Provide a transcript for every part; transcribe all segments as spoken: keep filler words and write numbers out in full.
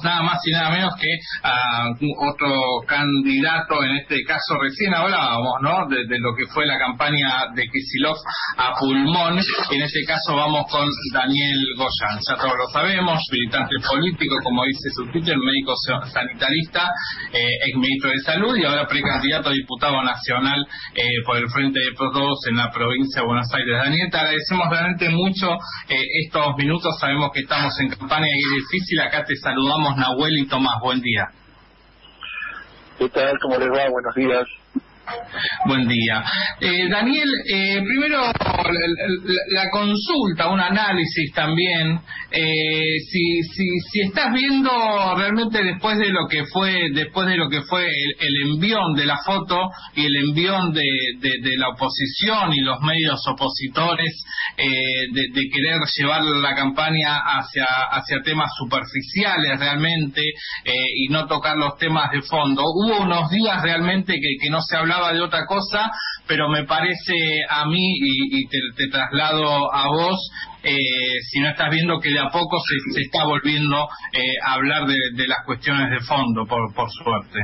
nada más y nada menos que a otro candidato, en este caso recién hablábamos, ¿no?, de, de lo que fue la campaña de Kicillof a pulmón. En este caso vamos con Daniel Goyan, ya todos lo sabemos, militante político, como dice su título, médico sanitarista, eh, ex ministro de Salud y ahora precandidato a diputado nacional eh, por el Frente de Todos en la provincia de Buenos Aires. Daniel, te agradecemos realmente mucho eh, estos minutos, sabemos que estamos en campaña y es difícil. Acá te saludamos Nahuel y Tomás, buen día. ¿Qué tal? ¿Cómo les va? Buenos días. Buen día. Eh, Daniel, eh, primero la, la, la consulta, un análisis también, eh, si, si, si estás viendo realmente después de lo que fue, después de lo que fue el, el envión de la foto y el envión de, de, de la oposición y los medios opositores, eh, de, de querer llevar la campaña hacia, hacia temas superficiales realmente, eh, y no tocar los temas de fondo. Hubo unos días realmente que, que no se hablaba de otra cosa, pero me parece a mí, y, y te, te traslado a vos, eh, si no estás viendo que de a poco se, se está volviendo eh, a hablar de, de las cuestiones de fondo, por, por suerte.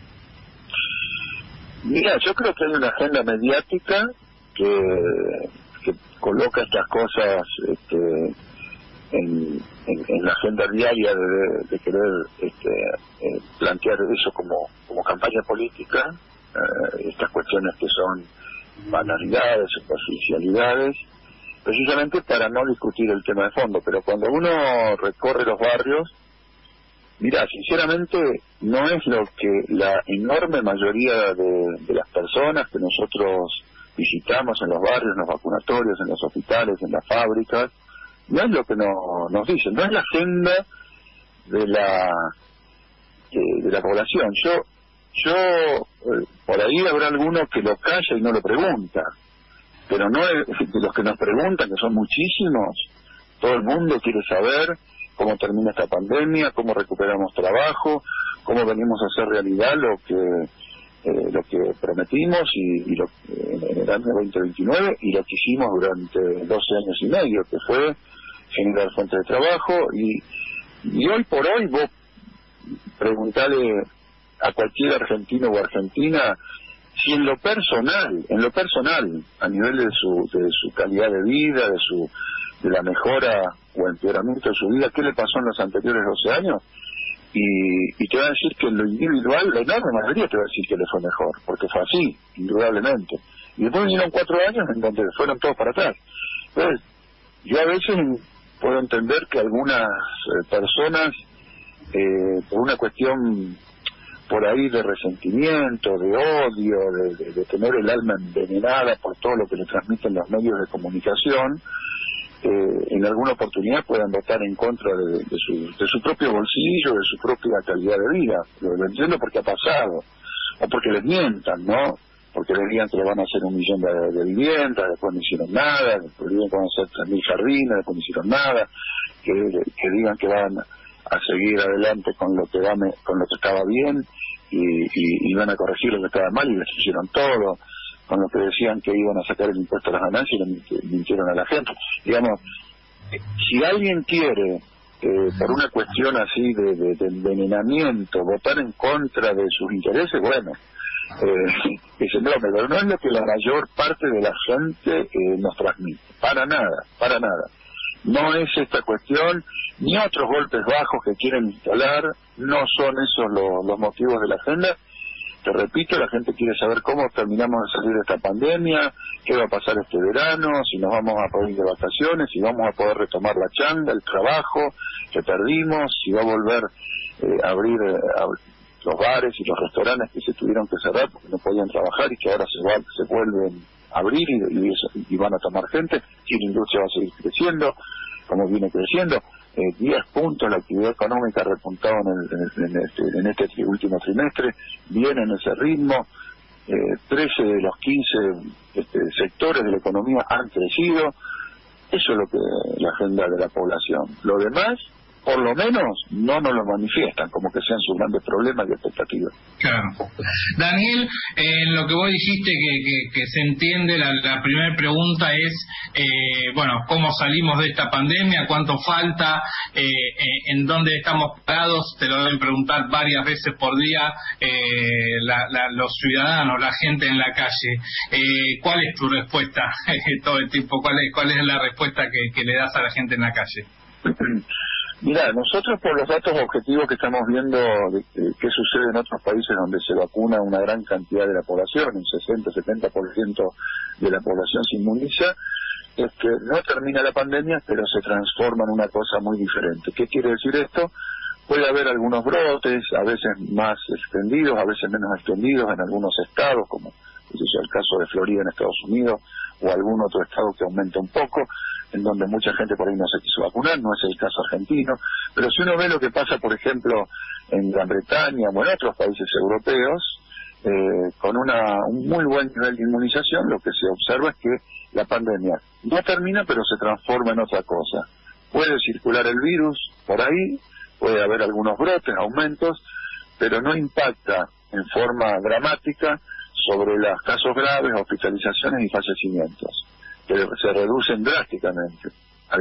Mira, yo creo que hay una agenda mediática que, que coloca estas cosas este, en, en, en la agenda diaria de, de querer este, eh, plantear eso como, como campaña política. Uh, estas cuestiones que son banalidades, superficialidades, precisamente para no discutir el tema de fondo. Pero cuando uno recorre los barrios, mira, sinceramente no es lo que la enorme mayoría de, de las personas que nosotros visitamos en los barrios, en los vacunatorios, en los hospitales, en las fábricas, no es lo que no, nos dicen, no es la agenda de la de, de la población. Yo Yo, eh, por ahí habrá alguno que lo calla y no lo pregunta, pero no es de los que nos preguntan, que son muchísimos. Todo el mundo quiere saber cómo termina esta pandemia, cómo recuperamos trabajo, cómo venimos a hacer realidad lo que eh, lo que prometimos y, y lo, eh, en el año veinte veintinueve y lo que hicimos durante doce años y medio, que fue generar fuentes de trabajo. Y, y hoy por hoy vos preguntale a cualquier argentino o argentina si en lo personal, en lo personal, a nivel de su de su calidad de vida, de su de la mejora o empeoramiento de su vida, ¿qué le pasó en los anteriores doce años? Y, y te va a decir que en lo individual, la enorme mayoría te va a decir que le fue mejor, porque fue así, indudablemente. Y después vinieron cuatro años en donde fueron todos para atrás. Entonces, yo a veces puedo entender que algunas eh, personas, eh, por una cuestión por ahí de resentimiento, de odio, de, de, de tener el alma envenenada por todo lo que le transmiten los medios de comunicación, eh, en alguna oportunidad puedan votar en contra de, de, su, de su propio bolsillo, de su propia calidad de vida. Lo, lo entiendo porque ha pasado, o porque les mientan, ¿no? Porque les digan que le van a hacer un millón de, de viviendas, después no hicieron nada, después digan que van a hacer tres mil jardines, después no hicieron nada, que, que digan que van a seguir adelante con lo que va, con lo que estaba bien, Y, y, y van a corregir lo que estaba mal y les hicieron todo, con lo que decían que iban a sacar el impuesto a las ganancias y le mintieron a la gente. Digamos, si alguien quiere, eh, por una cuestión así de, de, de envenenamiento, votar en contra de sus intereses, bueno, eh, dicen, no, pero no es lo que la mayor parte de la gente eh, nos transmite, para nada, para nada. No es esta cuestión, ni otros golpes bajos que quieren instalar, no son esos los, los motivos de la agenda. Te repito, la gente quiere saber cómo terminamos de salir de esta pandemia, qué va a pasar este verano, si nos vamos a poder ir de vacaciones, si vamos a poder retomar la changa, el trabajo que perdimos, si va a volver eh, a abrir eh, a, los bares y los restaurantes que se tuvieron que cerrar porque no podían trabajar y que ahora se, va, se vuelven a abrir y, y, y van a tomar gente, si la industria va a seguir creciendo como viene creciendo. Eh, diez puntos la actividad económica ha repuntado en, el, en, el, en, este, en este último trimestre, viene en ese ritmo, eh, trece de los quince este, sectores de la economía han crecido. Eso es lo que la agenda de la población. Lo demás por lo menos no nos lo manifiestan como que sean sus grandes problemas y expectativas. Claro. Daniel, eh, en lo que vos dijiste que, que, que se entiende, la, la primera pregunta es, eh, bueno, ¿cómo salimos de esta pandemia? ¿Cuánto falta? Eh, eh, ¿En dónde estamos parados? Te lo deben preguntar varias veces por día eh, la, la, los ciudadanos, la gente en la calle. Eh, ¿Cuál es tu respuesta todo el tiempo? ¿Cuál es, cuál es la respuesta que, que le das a la gente en la calle? Mira, nosotros por los datos objetivos que estamos viendo de qué sucede en otros países donde se vacuna una gran cantidad de la población, un sesenta, setenta por ciento de la población se inmuniza, es que no termina la pandemia, pero se transforma en una cosa muy diferente. ¿Qué quiere decir esto? Puede haber algunos brotes, a veces más extendidos, a veces menos extendidos en algunos estados, como es el caso de Florida en Estados Unidos, o algún otro estado que aumenta un poco, en donde mucha gente por ahí no se quiso vacunar, no es el caso argentino, pero si uno ve lo que pasa, por ejemplo, en Gran Bretaña o en otros países europeos, eh, con una un muy buen nivel de inmunización, lo que se observa es que la pandemia no termina, pero se transforma en otra cosa. Puede circular el virus por ahí, puede haber algunos brotes, aumentos, pero no impacta en forma dramática sobre los casos graves, hospitalizaciones y fallecimientos, que se reducen drásticamente,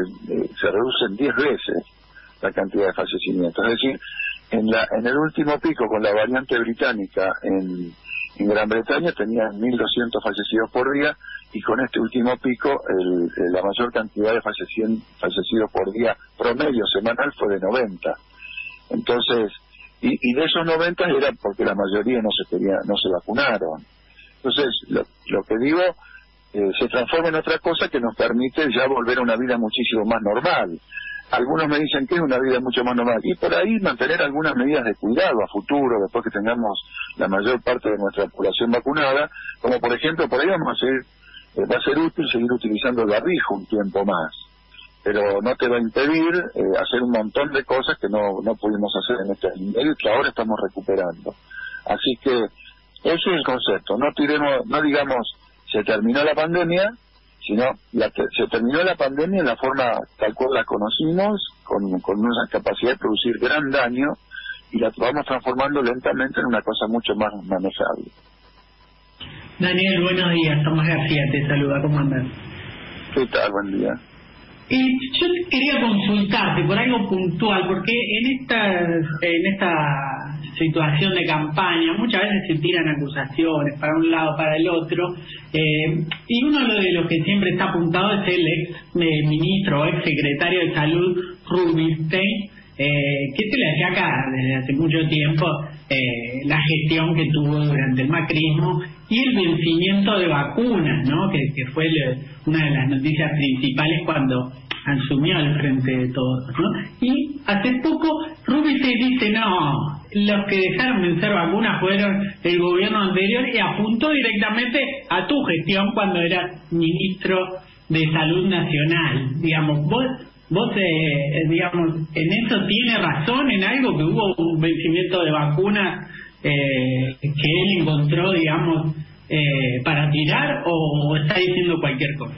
se reducen diez veces la cantidad de fallecimientos. Es decir, en, la, en el último pico con la variante británica en, en Gran Bretaña tenían mil doscientos fallecidos por día, y con este último pico el, el, la mayor cantidad de fallecidos por día promedio semanal fue de noventa. Entonces, y, y de esos noventa era porque la mayoría no se quería, no se vacunaron. Entonces, lo, lo que digo, eh, se transforma en otra cosa que nos permite ya volver a una vida muchísimo más normal. Algunos me dicen que es una vida mucho más normal, y por ahí mantener algunas medidas de cuidado a futuro, después que tengamos la mayor parte de nuestra población vacunada, como por ejemplo, por ahí vamos a seguir, eh, va a ser útil seguir utilizando el barbijo un tiempo más, pero no te va a impedir eh, hacer un montón de cosas que no, no pudimos hacer en este nivel, que ahora estamos recuperando. Así que ese es el concepto, no tiremos, no digamos se terminó la pandemia, sino la, se terminó la pandemia en la forma tal cual la conocimos, con, con una capacidad de producir gran daño, y la vamos transformando lentamente en una cosa mucho más manejable. Daniel, buenos días, Tomás García te saluda, ¿cómo andas? ¿Qué tal? Buen día. Eh, yo quería consultarte por algo puntual, porque en esta, en esta situación de campaña muchas veces se tiran acusaciones para un lado, para el otro, eh, y uno de los que siempre está apuntado es el ex eh, ministro o ex secretario de Salud, Rubinstein, eh, que se le achaca desde hace mucho tiempo eh, la gestión que tuvo durante el macrismo y el vencimiento de vacunas, ¿no? que, que fue le, una de las noticias principales cuando asumió al frente de todos, ¿no? Y hace poco Rubinstein dice, no, los que dejaron vencer vacunas fueron el gobierno anterior, y apuntó directamente a tu gestión cuando eras ministro de Salud Nacional. Digamos, vos Vos, eh, digamos, en eso tiene razón, en algo que hubo un vencimiento de vacunas eh, que él encontró, digamos, eh, para tirar, o está diciendo cualquier cosa.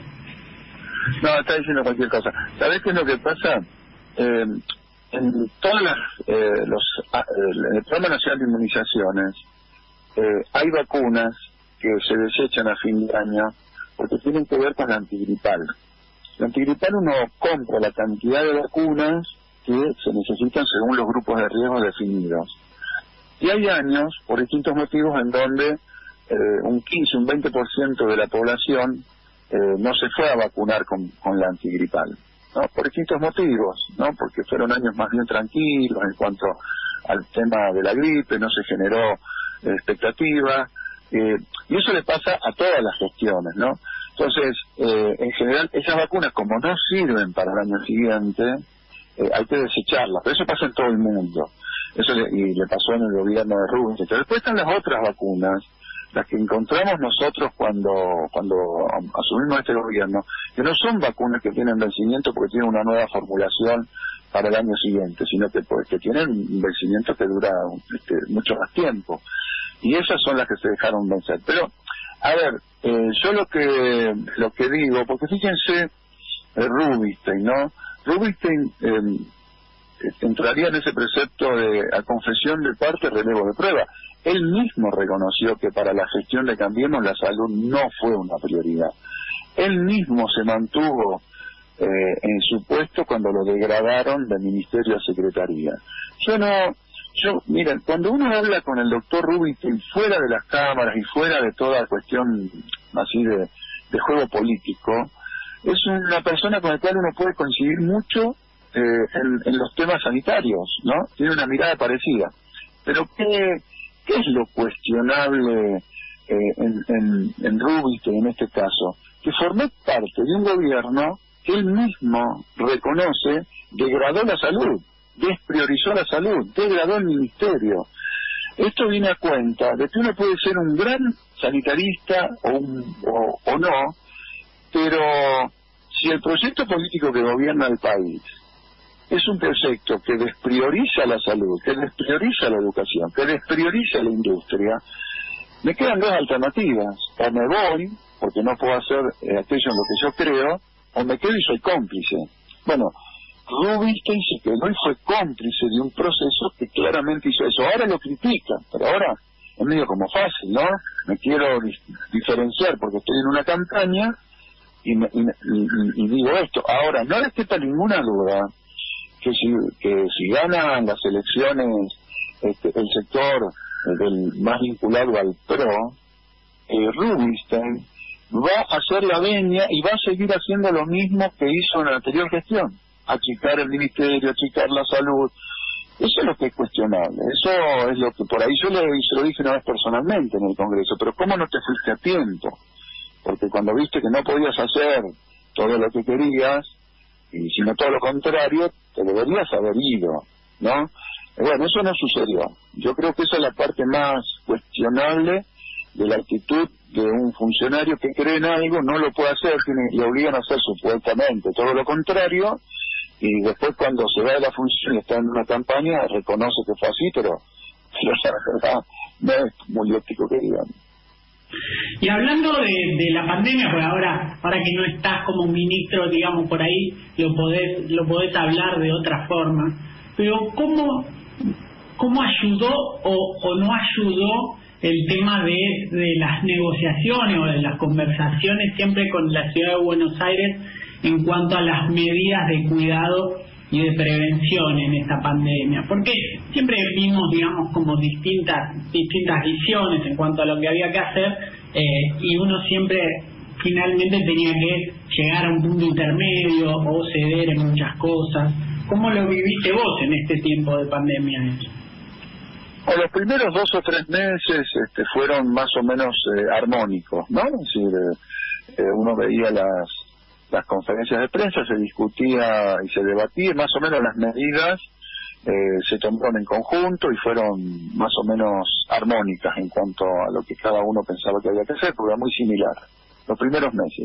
No, está diciendo cualquier cosa. ¿Sabés qué es lo que pasa? Eh, en todas las, eh, los, en el Programa Nacional de Inmunizaciones eh, hay vacunas que se desechan a fin de año porque tienen que ver con la antigripal. La antigripal uno compra la cantidad de vacunas que se necesitan según los grupos de riesgo definidos. Y hay años, por distintos motivos, en donde eh, un quince, un veinte por ciento de la población eh, no se fue a vacunar con, con la antigripal, ¿no? Por distintos motivos, ¿no? Porque fueron años más bien tranquilos en cuanto al tema de la gripe, no se generó eh, expectativa, eh, y eso le pasa a todas las gestiones, ¿no? Entonces, eh, en general, esas vacunas, como no sirven para el año siguiente, eh, hay que desecharlas. Pero eso pasa en todo el mundo. Eso le, y le pasó en el gobierno de Rubinstein. Pero después están las otras vacunas, las que encontramos nosotros cuando cuando asumimos este gobierno, que no son vacunas que tienen vencimiento porque tienen una nueva formulación para el año siguiente, sino que, pues, que tienen un vencimiento que dura este, mucho más tiempo. Y esas son las que se dejaron vencer. Pero, a ver, eh, yo lo que lo que digo, porque fíjense, eh, Rubinstein, ¿no? Rubinstein eh, entraría en ese precepto de a confesión de parte, relevo de prueba. Él mismo reconoció que para la gestión de Cambiemos la salud no fue una prioridad. Él mismo se mantuvo eh, en su puesto cuando lo degradaron de ministerio a secretaría. Yo no, yo, miren, cuando uno habla con el doctor Rubinstein fuera de las cámaras y fuera de toda cuestión así de, de juego político, es una persona con la cual uno puede coincidir mucho eh, en, en los temas sanitarios, ¿no? Tiene una mirada parecida. Pero ¿qué, qué es lo cuestionable eh, en, en, en Rubinstein en este caso? Que formó parte de un gobierno que él mismo reconoce degradó la salud, despriorizó la salud, degradó el ministerio. Esto viene a cuenta de que uno puede ser un gran sanitarista o, un, o, o no, pero si el proyecto político que gobierna el país es un proyecto que desprioriza la salud, que desprioriza la educación, que desprioriza la industria, me quedan dos alternativas: o me voy porque no puedo hacer eh, aquello en lo que yo creo, o me quedo y soy cómplice. Bueno, Rubinstein se quedó y fue cómplice de un proceso que claramente hizo eso. Ahora lo critica, pero ahora es medio como fácil, ¿no? Me quiero di diferenciar porque estoy en una campaña y, me, y, y, y digo esto. Ahora, no les quepa ninguna duda que si, que si ganan las elecciones este, el sector eh, del más vinculado al PRO, eh, Rubinstein va a hacer la venia y va a seguir haciendo lo mismo que hizo en la anterior gestión: achicar el ministerio, achicar la salud. Eso es lo que es cuestionable. Eso es lo que por ahí yo le, se lo dije una vez personalmente en el Congreso. Pero ¿cómo no te fuiste a tiempo? Porque cuando viste que no podías hacer todo lo que querías, y sino todo lo contrario, te deberías haber ido, ¿no? Y bueno, eso no sucedió. Yo creo que esa es la parte más cuestionable de la actitud de un funcionario que cree en algo, no lo puede hacer, tiene, le obligan a hacer supuestamente todo lo contrario, y después cuando se va de la función y está en una campaña reconoce que fue así, pero, pero la verdad no es muy ético que digan. Y hablando de, de la pandemia, pues ahora ahora que no estás como ministro, digamos, por ahí lo podés lo podés hablar de otra forma, pero ¿cómo, cómo ayudó o, o no ayudó el tema de, de las negociaciones o de las conversaciones siempre con la ciudad de Buenos Aires en cuanto a las medidas de cuidado y de prevención en esta pandemia? Porque siempre vimos, digamos, como distintas distintas visiones en cuanto a lo que había que hacer, eh, y uno siempre finalmente tenía que llegar a un punto intermedio o ceder en muchas cosas. ¿Cómo lo viviste vos en este tiempo de pandemia? O los primeros dos o tres meses este, fueron más o menos eh, armónicos, ¿no? Es decir, eh, eh, uno veía las las conferencias de prensa, se discutía y se debatía, más o menos las medidas eh, se tomaron en conjunto y fueron más o menos armónicas en cuanto a lo que cada uno pensaba que había que hacer, porque era muy similar los primeros meses.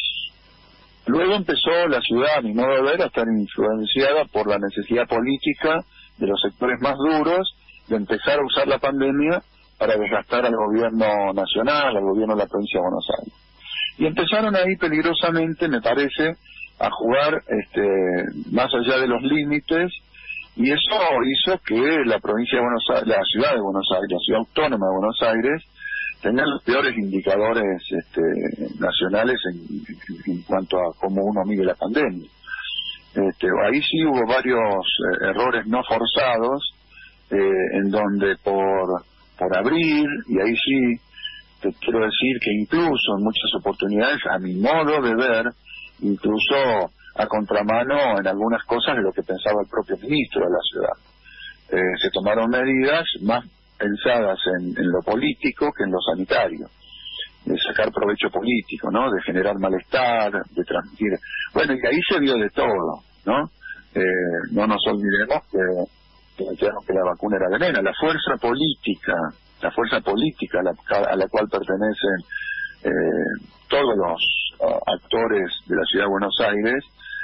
Luego empezó la ciudad, a mi modo de ver, a estar influenciada por la necesidad política de los sectores más duros de empezar a usar la pandemia para desgastar al gobierno nacional, al gobierno de la provincia de Buenos Aires. Y empezaron ahí peligrosamente, me parece, a jugar este, más allá de los límites, y eso hizo que la provincia de Buenos Aires, la ciudad de Buenos Aires, la ciudad autónoma de Buenos Aires, tenía los peores indicadores este, nacionales en, en cuanto a cómo uno mide la pandemia. Este, ahí sí hubo varios eh, errores no forzados, eh, en donde por, por abrir, y ahí sí te quiero decir que incluso en muchas oportunidades, a mi modo de ver, incluso a contramano en algunas cosas de lo que pensaba el propio ministro de la ciudad. Eh, se tomaron medidas más pensadas en, en lo político que en lo sanitario, de sacar provecho político, ¿no? De generar malestar, de transmitir. Bueno, y ahí se vio de todo, ¿no? Eh, no nos olvidemos que, que, que la vacuna era veneno. La fuerza política la fuerza política a la, a la cual pertenecen eh, todos los uh, actores de la ciudad de Buenos Aires,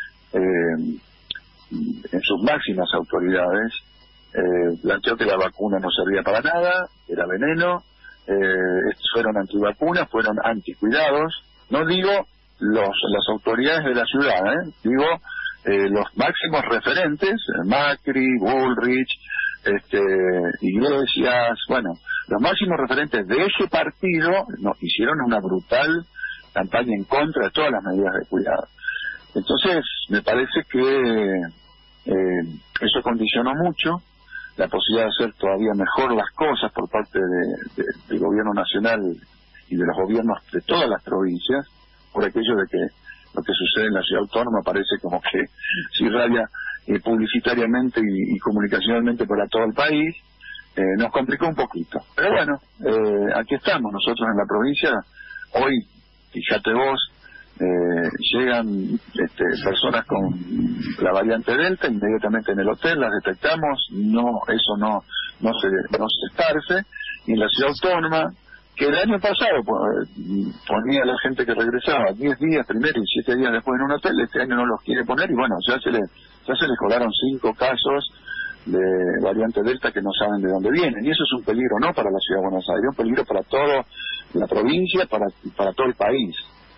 eh, en sus máximas autoridades, eh, planteó que la vacuna no servía para nada, era veneno, eh, estos fueron antivacunas, fueron anticuidados. No digo los las autoridades de la ciudad, ¿eh? digo eh, los máximos referentes, Macri, Bullrich, este, Iglesias, bueno, los máximos referentes de ese partido no, hicieron una brutal campaña en contra de todas las medidas de cuidado. Entonces, me parece que eh, eso condicionó mucho la posibilidad de hacer todavía mejor las cosas por parte de, de, del gobierno nacional y de los gobiernos de todas las provincias, por aquello de que lo que sucede en la ciudad autónoma parece como que se irradia eh, publicitariamente y, y comunicacionalmente para todo el país, eh, nos complicó un poquito. Pero bueno, eh, aquí estamos nosotros en la provincia. Hoy, fíjate vos, eh, llegan este, personas con la variante Delta, inmediatamente en el hotel las detectamos, no eso no no se no se esparce, y en la ciudad autónoma, que el año pasado ponía a la gente que regresaba diez días primero y siete días después en un hotel, este año no los quiere poner, y bueno, ya se le ya se les colaron cinco casos de variante Delta que no saben de dónde vienen, y eso es un peligro no para la ciudad de Buenos Aires, es un peligro para toda la provincia, para para todo el país.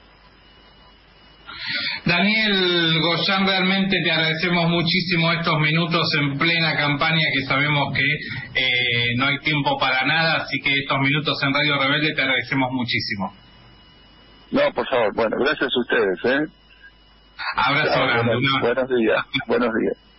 Daniel Goyan, realmente te agradecemos muchísimo estos minutos en plena campaña, que sabemos que eh, no hay tiempo para nada, así que estos minutos en Radio Rebelde te agradecemos muchísimo. No, por favor, bueno, gracias a ustedes, ¿eh? Abrazo grande. Buenos, buenos días, buenos días.